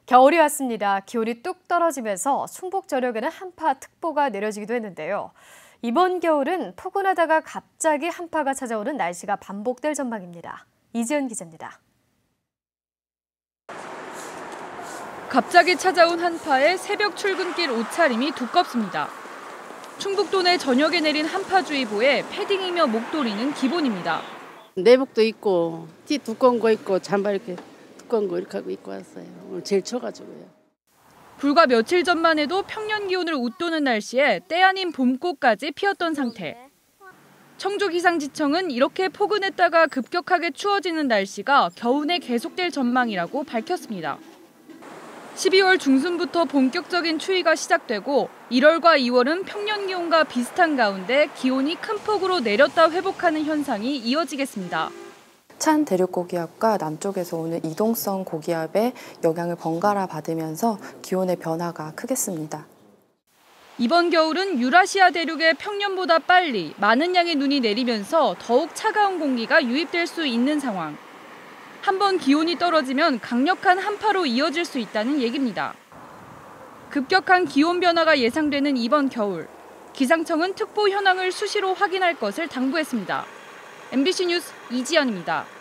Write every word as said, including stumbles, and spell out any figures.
겨울이 왔습니다. 기온이 뚝 떨어지면서 충북 전역에는 한파특보가 내려지기도 했는데요. 이번 겨울은 포근하다가 갑자기 한파가 찾아오는 날씨가 반복될 전망입니다. 이지연 기자입니다. 갑자기 찾아온 한파에 새벽 출근길 옷차림이 두껍습니다. 충북도 내 저녁에 내린 한파주의보에 패딩이며 목도리는 기본입니다. 내복도 입고 티 두꺼운 거 입고 잠바 이렇게 두꺼운 거 이렇게 하고 입고 왔어요. 오늘 제일 추워가지고요. 불과 며칠 전만 해도 평년 기온을 웃도는 날씨에 때 아닌 봄꽃까지 피었던 상태. 청주기상지청은 이렇게 포근했다가 급격하게 추워지는 날씨가 겨우내 계속될 전망이라고 밝혔습니다. 십이월 중순부터 본격적인 추위가 시작되고 일월과 이월은 평년 기온과 비슷한 가운데 기온이 큰 폭으로 내렸다 회복하는 현상이 이어지겠습니다. 찬 대륙 고기압과 남쪽에서 오는 이동성 고기압의 영향을 번갈아 받으면서 기온의 변화가 크겠습니다. 이번 겨울은 유라시아 대륙에 평년보다 빨리 많은 양의 눈이 내리면서 더욱 차가운 공기가 유입될 수 있는 상황. 한번 기온이 떨어지면 강력한 한파로 이어질 수 있다는 얘기입니다. 급격한 기온 변화가 예상되는 이번 겨울, 기상청은 특보 현황을 수시로 확인할 것을 당부했습니다. 엠비씨 뉴스 이지연입니다.